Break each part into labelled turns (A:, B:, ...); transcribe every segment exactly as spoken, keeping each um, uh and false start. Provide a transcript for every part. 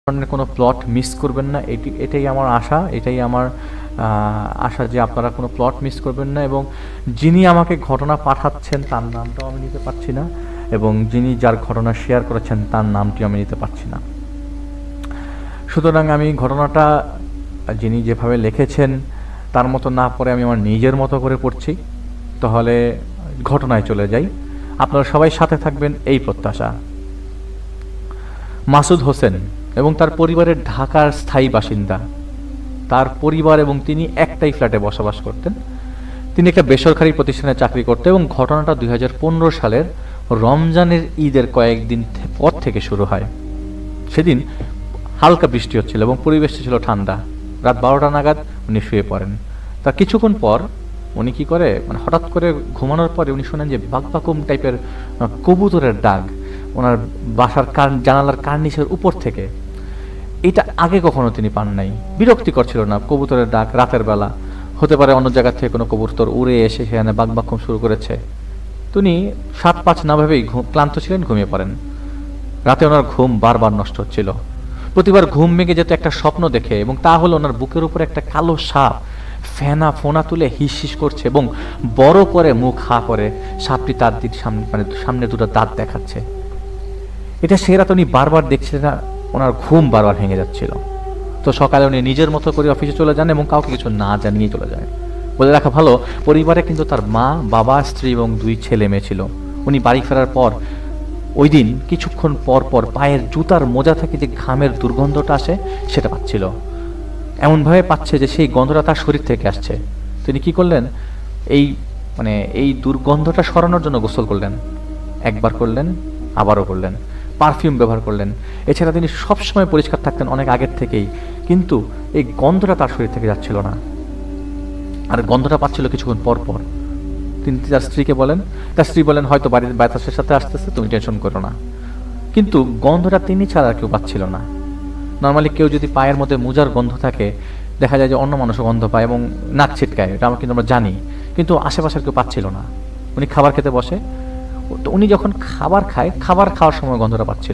A: ধরনের কোনো plot miss করবেন না, এটি এটাই আমার আশা, এটাই আমার আশা যে আপনারা কোনো প্লট মিস করবেন না। এবং যিনি আমাকে ঘটনা পাঠাচ্ছেন তার নামটাও আমি নিতে পারছি না, এবং যিনি যার ঘটনা শেয়ার করেছেন তার নামটিও আমি নিতে পারছি না। সুতরাং আমি ঘটনাটা যিনি যেভাবে লিখেছেন তার মতো না পড়ে আমি আমার নিজের মতো করে পড়ছি। তাহলে ঘটনায় চলে যাই, আপনারা সবাই সাথে থাকবেন এই প্রত্যাশা। মাসুদ হোসেন এবং তার পরিবারের ঢাকার স্থায়ী বাসিন্দা। তার পরিবার এবং তিনি একটাই ফ্ল্যাটে বসবাস করতেন। তিনি একটা বেসরকারি প্রতিষ্ঠানে চাকরি করতেন এবং ঘটনাটা দুই হাজার পনেরো সালের রমজানের ঈদের কয়েকদিন পর থেকে শুরু হয়। সেদিন হালকা বৃষ্টি হচ্ছিল এবং পরিবেশটা ছিল ঠান্ডা। রাত বারোটা নাগাদ উনি শুয়ে পড়েন। তার কিছুক্ষণ পর উনি কি করে, মানে হঠাৎ করে ঘুমানোর পরে উনি শোনেন যে বাকবাকুম টাইপের কবুতরের ডাক ওনার বাসার জানালার কার্নিশের উপর থেকে। এটা আগে কখনো তিনি পান নাই। বিরক্তিকর ছিল না, কবুতরের ডাক রাতের বেলা, হতে পারে অন্য জায়গা থেকে কোনো কবুতর উড়ে এসে সেখানে বাকবাকুম শুরু করেছে। তিনি সাত পাঁচ না ভেবেই ক্লান্ত ছিলেন, ঘুমিয়ে পড়েন। রাতে ওনার ঘুম বারবার নষ্ট হচ্ছিল। প্রতিবার ঘুম ভেঙে যেত একটা স্বপ্ন দেখে, এবং তা হলো ওনার বুকের উপর একটা কালো সাপ ফেনা ফোনা তুলে হিস হিস করছে এবং বড় করে মুখ হা করে সাপটি তার দিক সামনে, মানে সামনে দুটো দাঁত দেখাচ্ছে। এটা সে রাত উনি বারবার দেখছিলেন, ওনার ঘুম বারবার ভেঙে যাচ্ছিল। তো সকালে উনি নিজের মতো করে অফিসে চলে যান এবং কাউকে কিছু না জানিয়ে চলে যায়। বলে রাখা ভালো, পরিবারে কিন্তু তার মা, বাবা, স্ত্রী এবং দুই ছেলে মেয়ে ছিল। উনি বাড়ি ফেরার পর ওই দিন কিছুক্ষণ পর পর পায়ের জুতার মোজা থেকে যে ঘামের দুর্গন্ধটা আসে সেটা পাচ্ছিল। এমনভাবে পাচ্ছে যে সেই গন্ধটা তার শরীর থেকে আসছে। তিনি কি করলেন, এই মানে এই দুর্গন্ধটা সরানোর জন্য গোসল করলেন। একবার করলেন, আবারও করলেন, পারফিউম ব্যবহার করলেন। এছাড়া তিনি সবসময় পরিষ্কার থাকতেন অনেক আগের থেকেই, কিন্তু এই গন্ধটা তার শরীর থেকে যাচ্ছিল না, আর গন্ধটা পাচ্ছিল কিছুক্ষণ পর পর। তিনি তার স্ত্রীকে বলেন, তার স্ত্রী বলেন হয়তো বাড়ির বাতাসের সাথে আসতেছে, তুমি টেনশন করো না। কিন্তু গন্ধটা তিনি ছাড়া আর কেউ পাচ্ছিল না। নর্মালি কেউ যদি পায়ের মধ্যে মোজার গন্ধ থাকে, দেখা যায় যে অন্য মানুষও গন্ধ পায় এবং নাক ছিটকায়, এটা আমরা কিন্তু আমরা জানি, কিন্তু আশেপাশের কেউ পাচ্ছিল না। উনি খাবার খেতে বসে, তো উনি যখন খাবার খায়, খাবার খাওয়ার সময় গন্ধটা পাচ্ছিল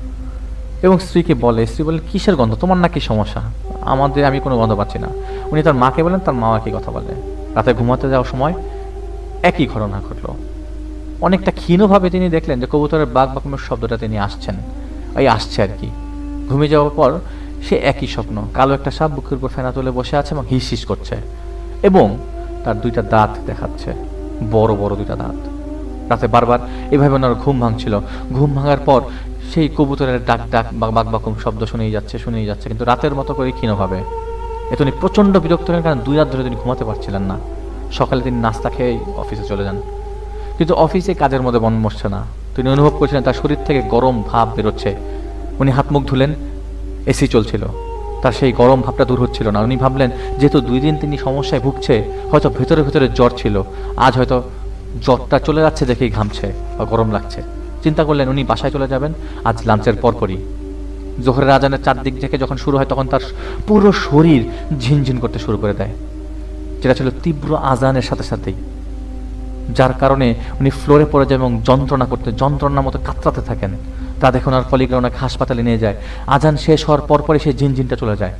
A: এবং স্ত্রীকে বলে, স্ত্রী বলেন কিসের গন্ধ, তোমার নাকি সমস্যা, আমাদের আমি কোনো গন্ধ পাচ্ছি না। উনি তার মাকে বলেন, তার মা একই কথা বলে। রাতে ঘুমাতে যাওয়ার সময় একই ঘটনা ঘটলো। অনেকটা ক্ষীণভাবে তিনি দেখলেন যে কবুতরের বাক বাকুমের শব্দটা তিনি আসছেন, এই আসছে আর কি। ঘুমিয়ে যাওয়ার পর সে একই স্বপ্ন, কালো একটা সাপ বুকের উপর ফেনা তুলে বসে আছে এবং হিস হিস করছে এবং তার দুইটা দাঁত দেখাচ্ছে, বড় বড় দুইটা দাঁত। রাতে বারবার এভাবে ওনার ঘুম ভাঙছিল। ঘুম ভাঙার পর সেই কবুতরের ডাক ডাক বা বাক বাকুম শব্দ শুনেই যাচ্ছে শুনেই যাচ্ছে কিন্তু রাতের মতো করে ক্ষীণভাবে। এতে উনি প্রচণ্ড বিরক্ত হলেন, কারণ দুই রাত ধরে তিনি ঘুমাতে পারছিলেন না। সকালে তিনি নাস্তা খেয়ে অফিসে চলে যান, কিন্তু অফিসে কাজের মধ্যে মন বসছে না। তিনি অনুভব করছিলেন তার শরীর থেকে গরম ভাব বেরোচ্ছে। উনি হাত মুখ ধুলেন, এসি চলছিল, তার সেই গরম ভাবটা দূর হচ্ছিল না। উনি ভাবলেন যেহেতু দুই দিন তিনি সমস্যায় ভুগছে, হয়তো ভেতরে ভেতরে জ্বর ছিল, আজ হয়তো জ্বরটা চলে যাচ্ছে দেখেই ঘামছে বা গরম লাগছে। চিন্তা করলেন উনি বাসায় চলে যাবেন আজ লাঞ্চের পরপরই। জোহরের আজানের চারদিক থেকে যখন শুরু হয় তখন তার পুরো শরীর ঝিনঝিন করতে শুরু করে দেয়, যেটা ছিল তীব্র আজানের সাথে সাথেই, যার কারণে উনি ফ্লোরে পড়ে যায় এবং যন্ত্রণা করতে যন্ত্রণার মতো কাতরাতে থাকেন। তা দেখে ওনার কলিগরা ওনাকে হাসপাতালে নিয়ে যায়। আজান শেষ হওয়ার পরপরই সেই ঝিনঝিনটা চলে যায়।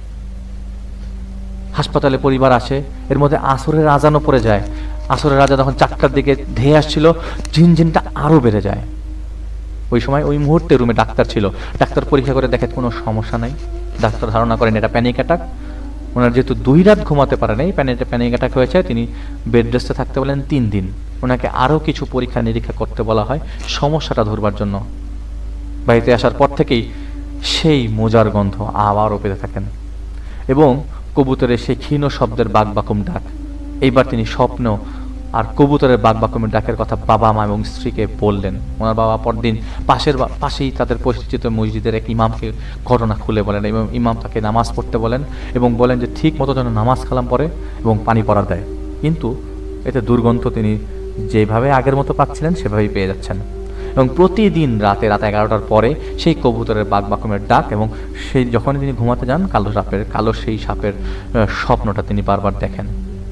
A: হাসপাতালে পরিবার আসে, এর মধ্যে আসরের আজানও পড়ে যায়। আসরের আজান যখন চারটার দিকে ধেয়ে আসছিল, ঝিনঝিনটা আরও বেড়ে যায়। ওই সময় ওই মুহূর্তে রুমে ডাক্তার ছিল। ডাক্তার পরীক্ষা করে দেখে কোনো সমস্যা নাই। ডাক্তার ধারণা করেন এটা প্যানিক অ্যাটাক। ওনার যেহেতু দুই রাত ঘুমাতে পারে নাই, প্যানিক প্যানিক অ্যাটাক হয়েছে, তিনি বেড রেস্টে থাকতে বলেন তিন দিন। ওনাকে আরও কিছু পরীক্ষা নিরীক্ষা করতে বলা হয় সমস্যাটা ধরবার জন্য। বাড়িতে আসার পর থেকেই সেই মোজার গন্ধ আবারও পেতে থাকেন এবং কবুতরের সেই ক্ষীণ শব্দের বাক বাকুম ডাক। এইবার তিনি স্বপ্ন আর কবুতরের বাক বাকুমের ডাকের কথা বাবা মা এবং স্ত্রীকে বললেন। ওনার বাবা পরদিন পাশের পাশেই তাদের পরিচিত মসজিদের এক ইমামকে ঘটনা খুলে বলেন এবং ইমাম তাকে নামাজ পড়তে বলেন এবং বলেন যে ঠিক মতো যেন নামাজ কালাম পড়ে এবং পানি পড়া দেয়। কিন্তু এতে দুর্গন্ধ তিনি যেভাবে আগের মতো পাচ্ছিলেন সেভাবেই পেয়ে যাচ্ছেন এবং প্রতিদিন রাতে রাত এগারোটার পরে সেই কবুতরের বাক বাকুমের ডাক এবং সেই যখনই তিনি ঘুমাতে যান কালো সাপের কালো সেই সাপের স্বপ্নটা তিনি বারবার দেখেন।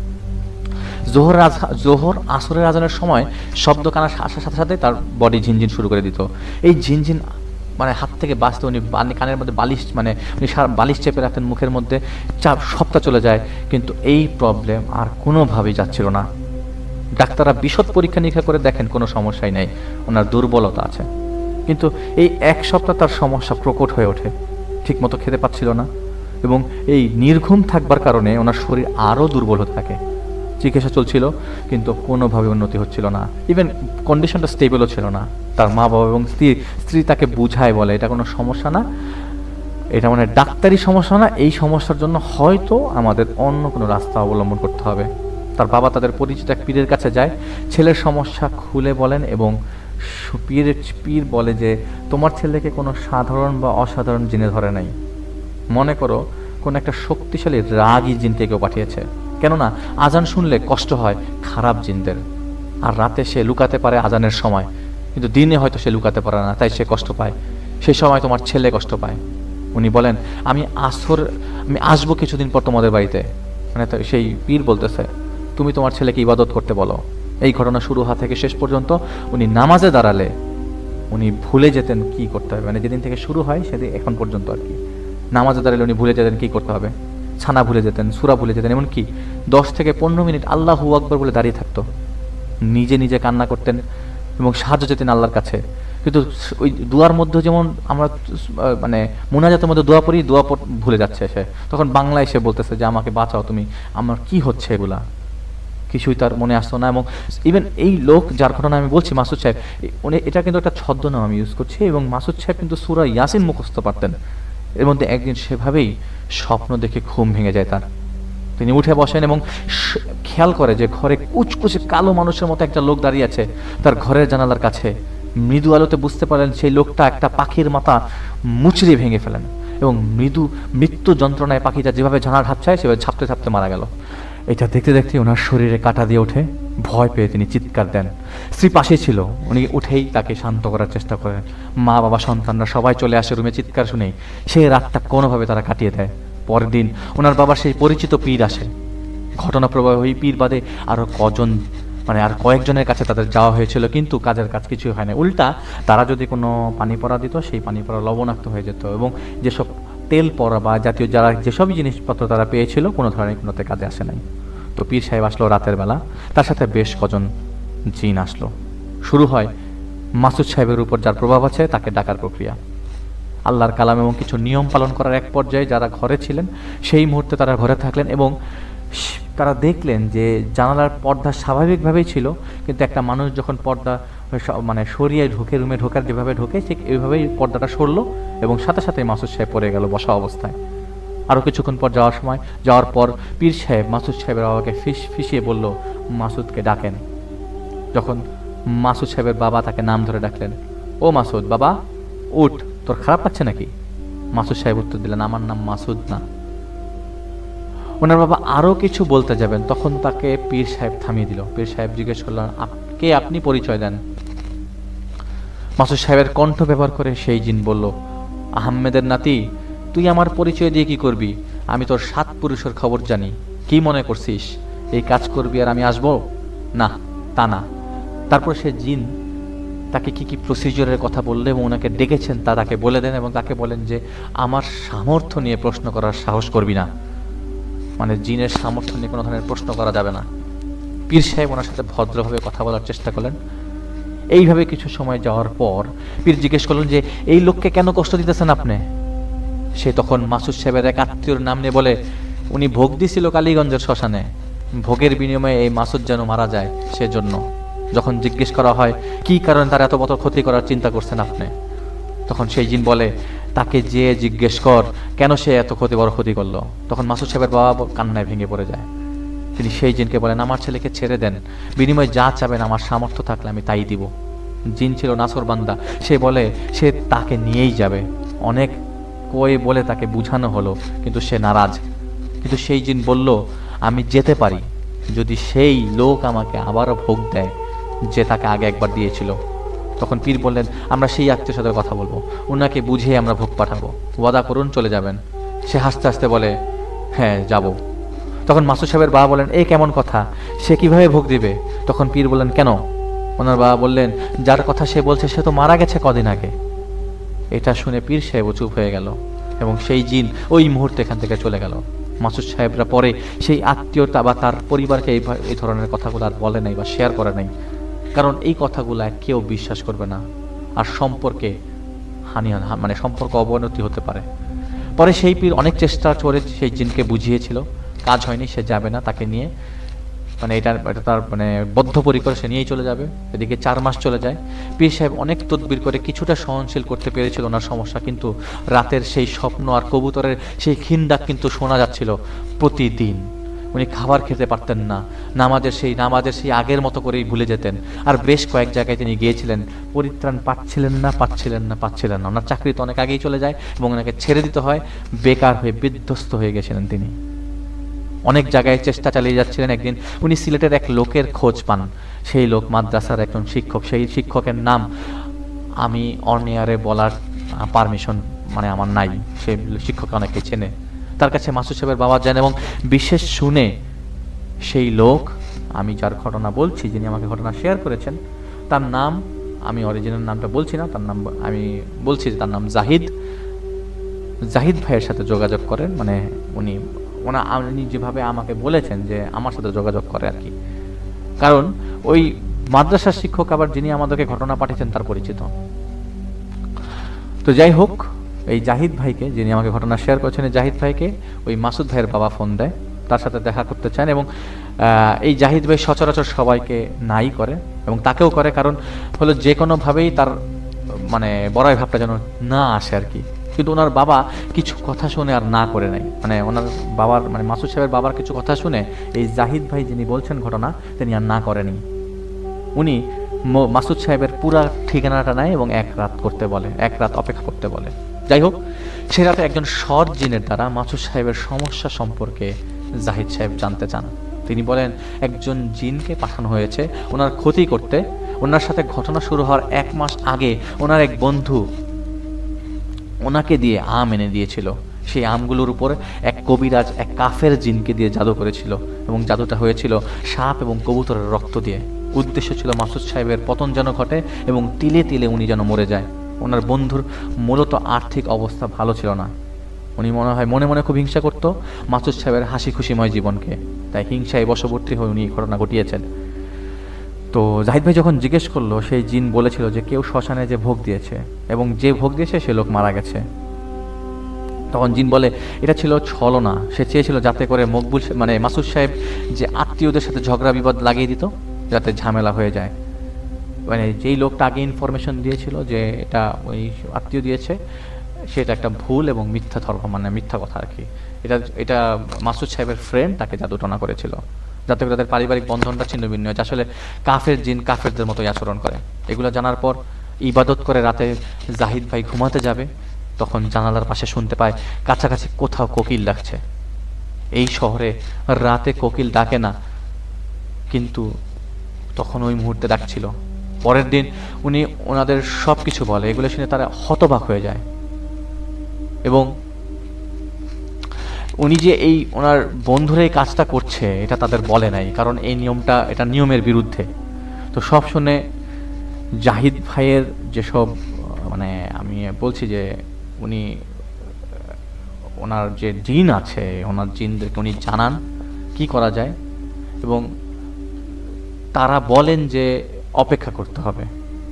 A: জোহর জোহর আসরের আজানের সময় শব্দ কানা আসার সাথে সাথে তার বডি ঝিনঝিন শুরু করে দিত। এই ঝিনঝিন মানে হাত থেকে বাঁচতে উনি কানের মধ্যে বালিশ মানে উনি বালিশ চেপে রাখতেন মুখের মধ্যে, চাপ সবটা চলে যায়, কিন্তু এই প্রবলেম আর কোনোভাবেই যাচ্ছিল না। ডাক্তাররা বিশদ পরীক্ষা নিরীক্ষা করে দেখেন কোনো সমস্যাই নেই, ওনার দুর্বলতা আছে। কিন্তু এই এক সপ্তাহ তার সমস্যা প্রকট হয়ে ওঠে, ঠিক মতো খেতে পাচ্ছিল না এবং এই নির্ঘুম থাকবার কারণে ওনার শরীর আরও দুর্বল হতে থাকে। চিকিৎসা চলছিল কিন্তু কোনোভাবে উন্নতি হচ্ছিল না, ইভেন কন্ডিশনটা স্টেবলও ছিল না। তার মা বাবা এবং স্ত্রী স্ত্রী তাকে বুঝায়, বলে এটা কোনো সমস্যা না, এটা মানে ডাক্তারি সমস্যা না, এই সমস্যার জন্য হয়তো আমাদের অন্য কোনো রাস্তা অবলম্বন করতে হবে। তার বাবা তাদের পরিচিত এক পীরের কাছে যায়, ছেলের সমস্যা খুলে বলেন এবং পীর পীর বলে যে তোমার ছেলেকে কোনো সাধারণ বা অসাধারণ জিনে ধরে নাই, মনে করো কোনো একটা শক্তিশালী রাগী জিনকে কেউ পাঠিয়েছে। কেননা আজান শুনলে কষ্ট হয় খারাপ জিনদের, আর রাতে সে লুকাতে পারে আজানের সময়, কিন্তু দিনে হয়তো সে লুকাতে পারে না, তাই সে কষ্ট পায়। সেই সময় তোমার ছেলে কষ্ট পায়। উনি বলেন আমি আসর আমি আসবো কিছুদিন পর তোমাদের বাড়িতে। মানে সেই পীর বলতেছে তুমি তোমার ছেলেকে ইবাদত করতে বলো। এই ঘটনা শুরু হওয়া থেকে শেষ পর্যন্ত উনি নামাজে দাঁড়ালে উনি ভুলে যেতেন কি করতে হবে, মানে যেদিন থেকে শুরু হয় সেদিন এখন পর্যন্ত আর কি, নামাজে দাঁড়ালে উনি ভুলে যেতেন কি করতে হবে, ছানা ভুলে যেতেন, সূরা ভুলে যেতেন, এমনকি দশ থেকে পনেরো মিনিট আল্লাহু আকবার বলে দাঁড়িয়ে থাকতো, নিজে নিজে কান্না করতেন এবং সাহায্য যেতেন আল্লাহর কাছে। কিন্তু ওই দোয়ার মধ্যে যেমন আমরা মানে মুনাজাতের মধ্যে দোয়া পড়ি, দোয়া ভুলে যাচ্ছে সে, তখন বাংলায় সে বলতেছে যে আমাকে বাঁচাও তুমি, আমার কি হচ্ছে এগুলা, কিছুই তার মনে আসতো না। এবং ইভেন এই লোক যার ঘটনা আমি বলছি মাসুদ সাহেব, উনি এটা কিন্তু একটা ছদ্মনাম আমি ইউজ করছি, এবং মাসুদ সাহেব কিন্তু সূরা ইয়াসিন মুখস্থ পারতেন। এর মধ্যে একদিন সেভাবেই স্বপ্ন দেখে ঘুম ভেঙে যায় তার, তিনি উঠে বসেন এবং খেয়াল করে যে ঘরে কুচকুচে কালো মানুষের মতো একটা লোক দাঁড়িয়ে আছে তার ঘরের জানালার কাছে। মৃদু আলোতে বুঝতে পারেন সেই লোকটা একটা পাখির মাথা মুচড়ে ভেঙে ফেলেন এবং মৃদু মৃত্যু যন্ত্রণায় পাখিটা যেভাবে ঝানা ঝাপছায় সেভাবে ঝাপতে ঝাপতে মারা গেল। এটা দেখতে দেখতে ওনার শরীরে কাঁটা দিয়ে ওঠে, ভয় পেয়ে তিনি চিৎকার দেন। স্ত্রী পাশে ছিল, উনি উঠেই তাকে শান্ত করার চেষ্টা করেন। মা বাবা সন্তানরা সবাই চলে আসে রুমে, চিৎকার শুনেই সেই রাতটা কোনোভাবে তারা কাটিয়ে দেয়। পরের দিন ওনার বাবার সেই পরিচিত পীর আসে। ঘটনা প্রবাহ ওই পীর বাদে আরও কজন মানে আর কয়েকজনের কাছে তাদের যাওয়া হয়েছিল, কিন্তু কাজের কাজ কিছুই হয় না। উল্টা তারা যদি কোনো পানি পড়া দিত সেই পানি পড়া লবণাক্ত হয়ে যেত, এবং যেসব তেল পড়া বা জাতীয় যারা যেসবই জিনিসপত্র তারা পেয়েছিল কোনো ধরনের কোনোতে কাজে আসে নাই। তো পীর সাহেব আসলো রাতের বেলা, তার সাথে বেশ কজন জিন আসলো। শুরু হয় মাসুদ সাহেবের উপর যার প্রভাব আছে তাকে ডাকার প্রক্রিয়া। আল্লাহর কালাম এবং কিছু নিয়ম পালন করার এক পর্যায়ে যারা ঘরে ছিলেন সেই মুহূর্তে তারা ঘরে থাকলেন এবং তারা দেখলেন যে জানালার পর্দা স্বাভাবিকভাবেই ছিল, কিন্তু একটা মানুষ যখন পর্দা মানে সরিয়ে ঢোকে, রুমে ঢোকার যেভাবে ঢোকে ঠিক এইভাবেই পর্দাটা সরলো এবং সাথে সাথে মাসুদ সাহেব পড়ে গেল বসা অবস্থায়। আরও কিছুক্ষণ পর যাওয়ার সময় যাওয়ার পর পীর সাহেব মাসুদ সাহেবের বাবাকে ফিস ফিসিয়ে বলল মাসুদকে ডাকেন। যখন মাসুদ সাহেবের বাবা তাকে নাম ধরে ডাকলেন, ও মাসুদ বাবা উঠ, তোর খারাপ লাগছে নাকি? মাসুদ সাহেব উত্তর দিলেন, আমার নাম মাসুদ না। ওনার বাবা আরও কিছু বলতে যাবেন, তখন তাকে পীর সাহেব থামিয়ে দিল। পীর সাহেব জিজ্ঞেস করলেন, কে আপনি, পরিচয় দেন। মাসুদ সাহেবের কণ্ঠ ব্যবহার করে সেই জিন বলল, আহমেদের নাতি, তুই আমার পরিচয় দিয়ে কি করবি? আমি তোর সাত পুরুষের খবর জানি, কি মনে করছিস এই কাজ করবি আর আমি আসবো? না, তা না। তারপর সে জিন তাকে কি কি প্রসিজিওরের কথা বললে এবং ওনাকে ডেকেছেন তা তাকে বলে দেন এবং তাকে বলেন যে আমার সামর্থ্য নিয়ে প্রশ্ন করার সাহস করবি না, মানে জিনের সামর্থ্য নিয়ে কোনো ধরনের প্রশ্ন করা যাবে না। পীর সাহেব ওনার সাথে ভদ্রভাবে কথা বলার চেষ্টা করলেন। এইভাবে কিছু সময় যাওয়ার পর পীর জিজ্ঞেস করলেন যে এই লোককে কেন কষ্ট দিতেছেন আপনি? সে তখন মাসুদ সাহেবের এক আত্মীয়র নাম নিয়ে বলে, উনি ভোগ দিছিল কালীগঞ্জের শ্মশানে, ভোগের বিনিময়ে এই মাসুদ যেন মারা যায় সেজন্য। যখন জিজ্ঞেস করা হয় কি কারণে তার এত বড় ক্ষতি করার চিন্তা করছেন আপনি, তখন সেই জিন বলে, তাকে যে জিজ্ঞেস কর কেন সে এত ক্ষতি বড় ক্ষতি করলো। তখন মাসুদ সাহেবের বাবা কান্নায় ভেঙে পড়ে যায়। তিনি সেই জিনকে বলেন, আমার ছেলেকে ছেড়ে দেন, বিনিময়ে যা চাবেন আমার সামর্থ্য থাকলে আমি তাই দিব। জিন ছিল নাছর বান্দা, সে বলে সে তাকে নিয়েই যাবে। অনেক কয়ে বলে তাকে বুঝানো হলো, কিন্তু সে নারাজ। কিন্তু সেই জিন বলল, আমি যেতে পারি যদি সেই লোক আমাকে আবারও ভোগ দেয় যে তাকে আগে একবার দিয়েছিল। তখন পীর বললেন, আমরা সেই আত্মীয়র সাথে কথা বলবো, ওনাকে বুঝিয়ে আমরা ভোগ পাঠাবো, ওয়াদা করুন চলে যাবেন। সে হাসতে হাসতে বলে, হ্যাঁ যাব। তখন মাসুদ সাহেবের বাবা বলেন, এই কেমন কথা, সে কিভাবে ভোগ দিবে? তখন পীর বললেন, কেন? ওনার বাবা বললেন, যার কথা সে বলছে সে তো মারা গেছে কদিন আগে। এটা শুনে পীর সাহেবও চুপ হয়ে গেল এবং সেই জিন ওই মুহূর্তে এখান থেকে চলে গেল। মাসুদ সাহেবরা পরে সেই আত্মীয়তা বা তার পরিবারকে এই এই ধরনের কথাগুলো আর বলে নাই বা শেয়ার করে নাই, কারণ এই কথাগুলো কেউ বিশ্বাস করবে না, আর সম্পর্কে হানি মানে সম্পর্ক অবনতি হতে পারে। পরে সেই পীর অনেক চেষ্টা করে সেই জিনকে বুঝিয়েছিল, কাজ হয়নি, সে যাবে না, তাকে নিয়ে মানে এটা এটা তার মানে বদ্ধপরিকর, সে নিয়েই চলে যাবে। এদিকে চার মাস চলে যায়, পীর সাহেব অনেক তদবির করে কিছুটা সহনশীল করতে পেরেছিল ওনার সমস্যা, কিন্তু রাতের সেই স্বপ্ন আর কবুতরের সেই খিনডাক কিন্তু শোনা যাচ্ছিল প্রতিদিন। উনি খাবার খেতে পারতেন না, নামাজের সেই নামাজের সেই আগের মতো করেই ভুলে যেতেন। আর বেশ কয়েক জায়গায় তিনি গিয়েছিলেন, পরিত্রাণ পাচ্ছিলেন না পাচ্ছিলেন না পাচ্ছিলেন না ওনার চাকরি তো অনেক আগেই চলে যায় এবং ওনাকে ছেড়ে দিতে হয়, বেকার হয়ে বিধ্বস্ত হয়ে গেছিলেন তিনি। অনেক জায়গায় চেষ্টা চালিয়ে যাচ্ছিলেন। একদিন উনি সিলেটের এক লোকের খোঁজ পান, সেই লোক মাদ্রাসার একজন শিক্ষক। সেই শিক্ষকের নাম আমি অনএয়ারে বলার পারমিশন মানে আমার নাই, সেই শিক্ষক অনেকে চেনে। তার কাছে মাসুদ সাহেবের বাবা যান এবং বিশেষ শুনে সেই লোক, আমি যার ঘটনা বলছি, যিনি আমাকে ঘটনা শেয়ার করেছেন, তার নাম আমি অরিজিনাল নামটা বলছি না, তার নাম আমি বলছি যে তার নাম জাহিদ। জাহিদ ভাইয়ের সাথে যোগাযোগ করেন, মানে উনি ওনা উনি যেভাবে আমাকে বলেছেন যে আমার সাথে যোগাযোগ করে আর কি, কারণ ওই মাদ্রাসার শিক্ষক আবার যিনি আমাদেরকে ঘটনা পাঠিয়েছেন তার পরিচিত। তো যাই হোক, এই জাহিদ ভাইকে, যিনি আমাকে ঘটনা শেয়ার করেছেন, জাহিদ ভাইকে ওই মাসুদ ভাইয়ের বাবা ফোন দেয়, তার সাথে দেখা করতে চান। এবং এই জাহিদ ভাই সচরাচর সবাইকে নাই করে এবং তাকেও করে, কারণ হলো যে কোনোভাবেই তার মানে বড়াই ভাবটা যেন না আসে আর কি। কিন্তু ওনার বাবা কিছু কথা শুনে আর না করে নাই, মানে ওনার বাবার মানে মাসুদ সাহেবের বাবার কিছু কথা শুনে এই জাহিদ ভাই যিনি বলছেন ঘটনা, তিনি আর না করেনি। উনি মাসুদ সাহেবের পুরা ঠিকানাটা নেয় এবং এক রাত করতে বলে, এক রাত অপেক্ষা করতে বলে। যাই হোক, সে রাতে একজন সৎ জিনের দ্বারা মাসুদ সাহেবের সমস্যা সম্পর্কে জাহিদ সাহেব জানতে চান। তিনি বলেন একজন জিনকে পাঠানো হয়েছে ওনার ক্ষতি করতে। ওনার সাথে ঘটনা শুরু হওয়ার এক মাস আগে ওনার এক বন্ধু ওনাকে দিয়ে আম এনে দিয়েছিল। সেই আমগুলোর উপর এক কবিরাজ এক কাফের জিনকে দিয়ে জাদু করেছিল এবং জাদুটা হয়েছিল সাপ এবং কবুতরের রক্ত দিয়ে। উদ্দেশ্য ছিল মাসুদ সাহেবের পতন যেন ঘটে এবং তিলে তিলে উনি যেন মরে যায়। ওনার বন্ধুর মূলত আর্থিক অবস্থা ভালো ছিল না, উনি মনে হয় মনে মনে খুব হিংসা করত মাসুদ সাহেবের হাসি খুশিময় জীবনকে, তাই হিংসায় বশবর্তী হয়ে উনি ঘটনা ঘটিয়েছেন। তো জাহিদ ভাই যখন জিজ্ঞেস করলো, সেই জিন বলেছিল যে কেউ শ্মশানে যে ভোগ দিয়েছে এবং যে ভোগ দিয়েছে সে লোক মারা গেছে। তখন জিন বলে এটা ছিল ছলনা, সে চেয়েছিল যাতে করে মকবুল মানে মাসুদ সাহেব যে আত্মীয়দের সাথে ঝগড়া বিবাদ লাগিয়ে দিত, যাতে ঝামেলা হয়ে যায়। মানে যেই লোকটা আগে ইনফরমেশন দিয়েছিল যে এটা ওই আত্মীয় দিয়েছে, সেটা একটা ভুল এবং মিথ্যা ধর্ম, মানে মিথ্যা কথা আর কি। এটা এটা মাসুদ সাহেবের ফ্রেন্ড তাকে জাদুটনা করেছিল, যাতে করে তাদের পারিবারিক বন্ধনটা ছিন্ন ভিন্ন হয়েছে। আসলে কাফের জিন কাফেরদের মতোই আচরণ করে। এগুলো জানার পর ইবাদত করে রাতে জাহিদ ভাই ঘুমাতে যাবে, তখন জানালার পাশে শুনতে পায় কাছাকাছি কোথাও কোকিল ডাকছে। এই শহরে রাতে কোকিল ডাকে না, কিন্তু তখন ওই মুহূর্তে ডাকছিল। পরের দিন উনি ওনাদের সব কিছু বলে, এগুলো শুনে তারা হতবাক হয়ে যায় এবং উনি যে এই ওনার বন্ধুরা এই কাজটা করছে এটা তাদের বলে নাই, কারণ এই নিয়মটা এটা নিয়মের বিরুদ্ধে। তো সব শুনে জাহিদ ভাইয়ের যেসব মানে আমি বলছি যে উনি ওনার যে জিন আছে, ওনার জিনদেরকে উনি জানান কি করা যায় এবং তারা বলেন যে অপেক্ষা করতে হবে।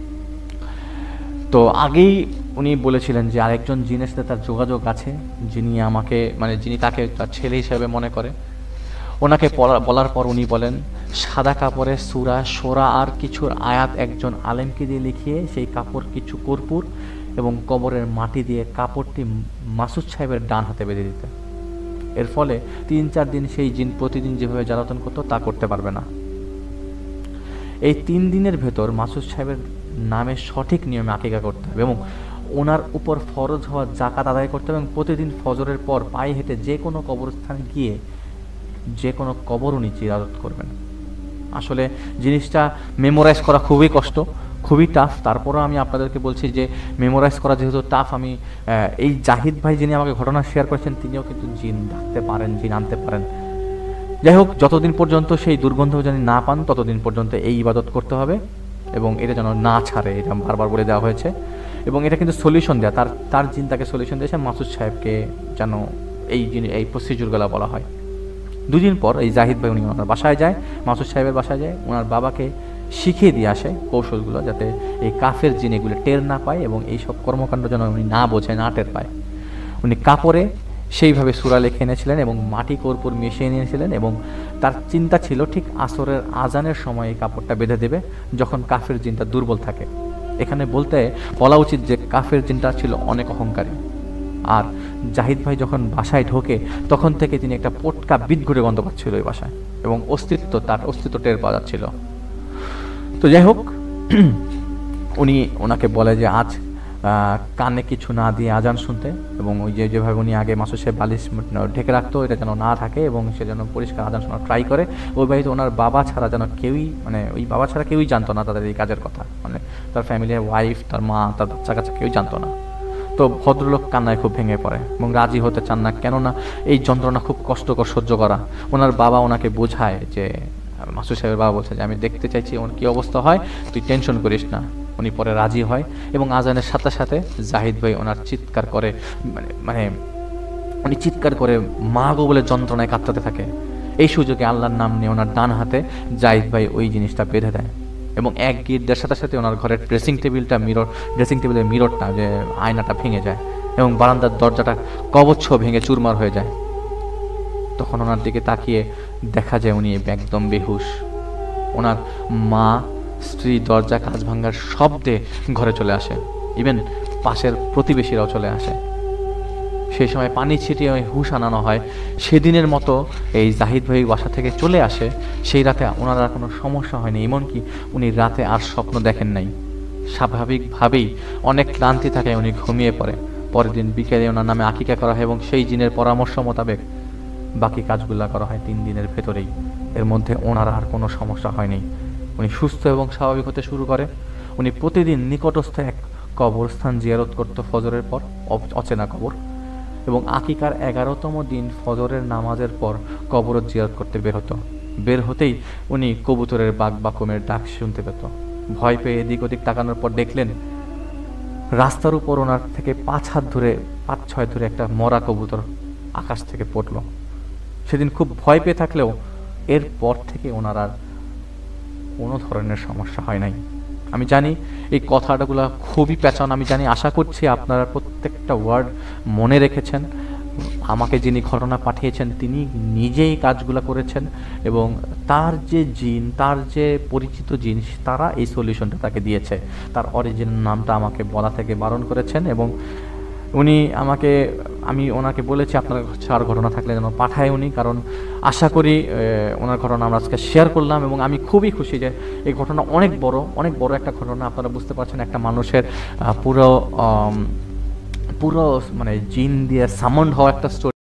A: তো আগেই উনি বলেছিলেন যে আরেকজন জিনের সাথে তার যোগাযোগ আছে, যিনি আমাকে মানে যিনি তাকে তার ছেলে হিসেবে মনে করে। ওনাকে বলার পর উনি বলেন সাদা কাপড়ে সূরা সোরা আর কিছুর আয়াত একজন আলেমকে দিয়ে লিখিয়ে সেই কাপড় কিছু কর্পূর এবং কবরের মাটি দিয়ে কাপড়টি মাসুদ সাহেবের ডান হাতে বেঁধে দিতে। এর ফলে তিন চার দিন সেই জিন প্রতিদিন যেভাবে জ্বালাতন করতো তা করতে পারবে না। এই তিন দিনের ভেতর মাসুদ সাহেবের নামে সঠিক নিয়মে আকিকা করতে হবে এবং ওনার উপর ফরজ হওয়া জাকাত আদায় করতে হবে এবং প্রতিদিন ফজরের পর পায়ে হেঁটে যে কোনো কবরস্থানে গিয়ে যে কোনো কবর উনি জিয়ারত করবেন। আসলে জিনিসটা মেমোরাইজ করা খুবই কষ্ট, খুবই টাফ। তারপরও আমি আপনাদেরকে বলছি যে মেমোরাইজ করা যেহেতু টাফ, আমি এই জাহিদ ভাই যিনি আমাকে ঘটনা শেয়ার করেছেন তিনিও কিন্তু জিন ডাকতে পারেন, জিন আনতে পারেন। যাই হোক, যতদিন পর্যন্ত সেই দুর্গন্ধ যেন না পান ততদিন পর্যন্ত এই ইবাদত করতে হবে এবং এটা যেন না ছাড়ে, এটা বারবার বলে দেওয়া হয়েছে। এবং এটা কিন্তু সলিউশন দেয়া, তার তার জিন তাকে সলিউশন দিয়েছে মাসুদ সাহেবকে যেন এই জিনিস এই প্রসিডিউরগুলো বলা হয়। দুদিন পর এই জাহিদ ভাই উনি ওনার বাসায় যায়, মাসুদ সাহেবের বাসায় যায়, ওনার বাবাকে শিখিয়ে দিয়ে আসে কৌশলগুলো, যাতে এই কাফের জিন এগুলো টের না পায় এবং এইসব কর্মকাণ্ড যেন উনি না বোঝে, না টের পায়। উনি কাপড়ে সেইভাবে সূরা লিখে এনেছিলেন এবং মাটি কর্পূর মিশিয়ে নিয়েছিলেন এবং তার চিন্তা ছিল ঠিক আসরের আজানের সময় এই কাপড়টা বেঁধে দেবে, যখন কাফের জিনটা দুর্বল থাকে। এখানে বলতে বলা উচিত যে কাফের জিনটা ছিল অনেক অহংকারী। আর জাহিদ ভাই যখন বাসায় ঢোকে তখন থেকে তিনি একটা পটকা বিদঘুটে গন্ধ পাচ্ছিল ওই বাসায়, এবং অস্তিত্ব তার অস্তিত্ব টের পাওয়া যাচ্ছিল। তো যাই হোক, উনি ওনাকে বলে যে আজ কানে কিছু না দিয়ে আজান শুনতে, এবং ওই যে যেভাবে উনি আগে মাসুদ সাহেব বালিশ ঢেকে রাখতো এটা যেন না থাকে এবং সে যেন পরিষ্কার আজান শোনার ট্রাই করে। ওই বাড়িতে ওনার বাবা ছাড়া যেন কেউই, মানে ওই বাবা ছাড়া কেউই জানতো না তাদের এই কাজের কথা, মানে তার ফ্যামিলির ওয়াইফ, তার মা, তার বাচ্চা কাচ্চা কেউই জানতো না। তো ভদ্রলোক কান্নায় খুব ভেঙে পড়ে এবং রাজি হতে চান না, কেননা এই যন্ত্রণা খুব কষ্টকর সহ্য করা। ওনার বাবা ওনাকে বোঝায় যে, মাসুদ সাহেবের বাবা বলছে যে আমি দেখতে চাইছি ওর কী অবস্থা হয়, তুই টেনশন করিস না। উনি পরে রাজি হয় এবং আজানের সাথে সাথে জাহিদ ভাই ওনার চিৎকার করে, মানে মানে উনি চিৎকার করে মা গো বলে যন্ত্রণায় কাঁদতে থাকে। এই সুযোগে আল্লাহর নাম নিয়ে ওনার ডান হাতে জাহিদ ভাই ওই জিনিসটা বেঁধে দেয় এবং এক গিট দেওয়ার সাথে সাথে ওনার ঘরের ড্রেসিং টেবিলটা মিরর ড্রেসিং টেবিলের মিররটা যে আয়নাটা ভেঙে যায় এবং বারান্দার দরজাটা কবচ্ছ ভেঙে চুরমার হয়ে যায়। তখন ওনার দিকে তাকিয়ে দেখা যায় উনি একদম বেহুশ। ওনার মা, স্ত্রী দরজা কাঁচ ভাঙার শব্দে ঘরে চলে আসে, ইভেন পাশের প্রতিবেশীরাও চলে আসে। সেই সময় পানি ছিটিয়ে হুশ আনানো হয়। সেদিনের মতো এই জাহিদ ভাই বাসা থেকে চলে আসে। সেই রাতে ওনার আর কোনো সমস্যা হয়নি, এমনকি উনি রাতে আর স্বপ্ন দেখেন নাই। স্বাভাবিকভাবেই অনেক ক্লান্তি থাকে, উনি ঘুমিয়ে পড়ে। পরের দিন বিকেলে ওনার নামে আকিকা করা হয় এবং সেই জিনের পরামর্শ মোতাবেক বাকি কাজগুলো করা হয় তিন দিনের ভেতরেই। এর মধ্যে ওনার আর কোনো সমস্যা হয়নি, উনি সুস্থ এবং স্বাভাবিক হতে শুরু করে। উনি প্রতিদিন নিকটস্থ এক কবরস্থান জিয়ারত করত ফজরের পর, অচেনা কবর, এবং আকিকার এগারোতম দিন ফজরের নামাজের পর কবর জিয়ারত করতে বের হতো। বের হতেই উনি কবুতরের বাক বাকমের ডাক শুনতে পেত। ভয় পেয়ে এদিক ওদিক তাকানোর পর দেখলেন রাস্তার উপর ওনার থেকে পাঁচ হাত ধরে পাঁচ ছয় ধরে একটা মরা কবুতর আকাশ থেকে পড়ল। সেদিন খুব ভয় পেয়ে থাকলেও এরপর থেকে ওনার আর কোনো ধরনের সমস্যা হয় নাই। আমি জানি এই কথাটাগুলো খুবই প্যাচান, আমি জানি, আশা করছি আপনারা প্রত্যেকটা ওয়ার্ড মনে রেখেছেন। আমাকে যিনি ঘটনা পাঠিয়েছেন তিনি নিজেই কাজগুলো করেছেন এবং তার যে জিন, তার যে পরিচিত জিন, তারা এই সলিউশনটা তাকে দিয়েছে। তার অরিজিনাল নামটা আমাকে বলা থেকে বারণ করেছেন এবং উনি আমাকে, আমি ওনাকে বলেছি আপনার আর ঘটনা থাকলে যেন পাঠায় উনি, কারণ আশা করি ওনার ঘটনা আমরা আজকে শেয়ার করলাম এবং আমি খুবই খুশি যে এই ঘটনা অনেক বড় অনেক বড় একটা ঘটনা। আপনারা বুঝতে পারছেন একটা মানুষের পুরো পুরো মানে জিন দিয়ে সামন্ড হওয়া একটা স্টোরি।